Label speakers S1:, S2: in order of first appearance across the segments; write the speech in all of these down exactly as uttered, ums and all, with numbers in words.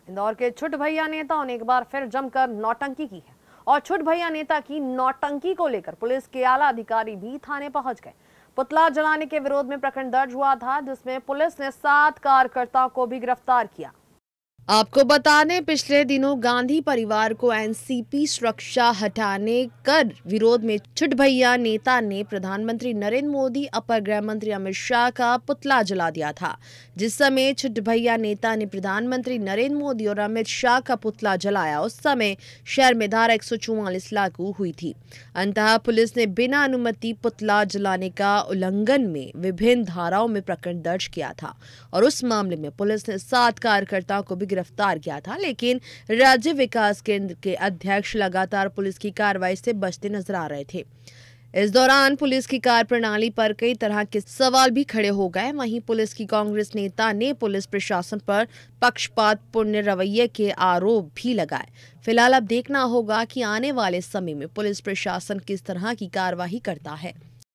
S1: इंदौर के छुट भैया नेताओं ने एक बार फिर जमकर नौटंकी की है और छुट भैया नेता की नौटंकी को लेकर पुलिस के आला अधिकारी भी थाने पहुंच गए। पुतला जलाने के विरोध में प्रकरण दर्ज हुआ था, जिसमें पुलिस ने सात कार्यकर्ताओं को भी गिरफ्तार किया। आपको बता दें, पिछले दिनों गांधी परिवार को एनसीपी सुरक्षा हटाने कर विरोध में छुट भैया नेता ने प्रधानमंत्री नरेंद्र मोदी, अपर गृह मंत्री अमित शाह का पुतला जला दिया था। जिस समय छुट भैया नेता ने प्रधानमंत्री नरेंद्र मोदी और अमित शाह का पुतला जलाया, उस समय शहर में धारा एक सौ चौवालीस लागू हुई थी। अंततः पुलिस ने बिना अनुमति पुतला जलाने का उल्लंघन में विभिन्न धाराओं में प्रकरण दर्ज किया था और उस मामले में पुलिस ने सात कार्यकर्ताओं को भी गिरफ्तार किया था। लेकिन राज्य विकास केंद्र के अध्यक्ष लगातार पुलिस की कार्रवाई से बचते नजर आ रहे थे। इस दौरान पुलिस की कार्यप्रणाली पर कई तरह के सवाल भी खड़े हो गए। वहीं पुलिस की कांग्रेस नेता ने पुलिस प्रशासन पर पक्षपातपूर्ण रवैये के आरोप भी लगाए। फिलहाल अब देखना होगा कि आने वाले समय में पुलिस प्रशासन किस तरह की कार्यवाही करता है।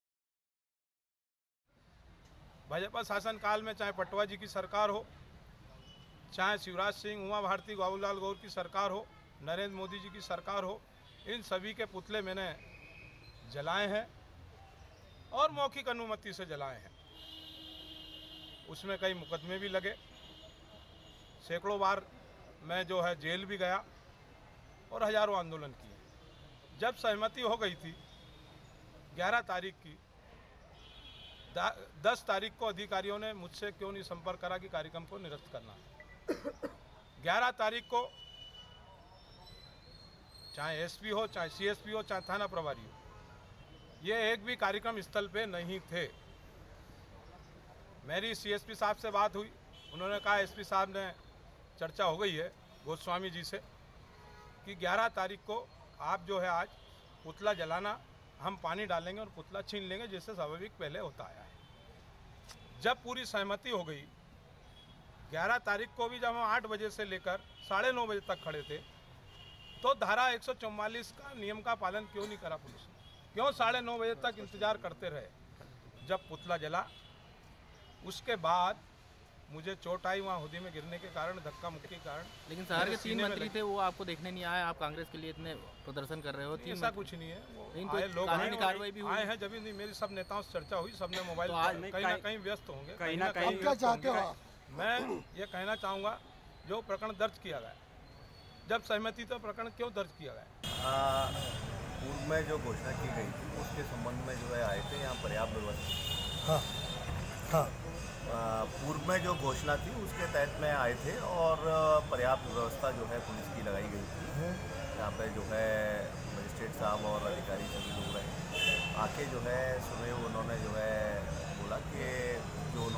S2: भाजपा शासन काल में चाहे पटवा जी की सरकार हो, चाहे शिवराज सिंह, उमा भारती, बाबूलाल गौर की सरकार हो, नरेंद्र मोदी जी की सरकार हो, इन सभी के पुतले मैंने जलाए हैं और मौखिक अनुमति से जलाए हैं। उसमें कई मुकदमे भी लगे, सैकड़ों बार मैं जो है जेल भी गया और हजारों आंदोलन किए। जब सहमति हो गई थी ग्यारह तारीख की, दस तारीख को अधिकारियों ने मुझसे क्यों नहीं संपर्क करा कि कार्यक्रम को निरस्त करना है। ग्यारह तारीख को चाहे एसपी हो, चाहे सीएसपी हो, चाहे थाना प्रभारी हो, ये एक भी कार्यक्रम स्थल पे नहीं थे। मेरी सीएसपी साहब से बात हुई, उन्होंने कहा एसपी साहब ने चर्चा हो गई है गोस्वामी जी से कि ग्यारह तारीख को आप जो है आज पुतला जलाना, हम पानी डालेंगे और पुतला छीन लेंगे, जैसे स्वाभाविक पहले होता आया है। जब पूरी सहमति हो गई, ग्यारह तारीख को भी जब हम आठ बजे से लेकर साढ़े नौ बजे तक खड़े थे, तो धारा एक सौ चौवालीस का नियम का पालन क्यों नहीं करा पुलिस ने? क्यों साढ़े नौ बजे तक इंतजार करते रहे? जब पुतला जला उसके बाद मुझे चोट आई वहाँ हुदी में गिरने के कारण, धक्का मुक्की के कारण।
S3: लेकिन शहर के तीन मंत्री थे, वो आपको देखने नहीं आए। आप कांग्रेस के लिए इतने प्रदर्शन कर रहे हो। तीन
S2: ऐसा कुछ नहीं है, वो आए लोग आए हैं। जब मेरी सब नेताओं से चर्चा हुई, सबने मोबाइल कहीं ना कहीं व्यस्त होंगे, कहीं ना कहीं क्या चाहते हो। मैं ये कहना चाहूँगा, जो प्रकरण दर्ज किया गया, जब सहमति तो प्रकरण क्यों दर्ज किया गया?
S4: पूर्व में जो घोषणा की गई थी उसके संबंध में जो है आए थे यहाँ पर्याप्त व्यवस्था। हाँ हाँ पूर्व में जो घोषणा थी उसके तहत में आए थे और पर्याप्त व्यवस्था जो है पुलिस की लगाई गई थी। यहाँ पे जो है मजिस्ट्रेट साहब और अधिकारी सभी लोग रहे, आके जो है सुबह उन्होंने जो है बोला कि जो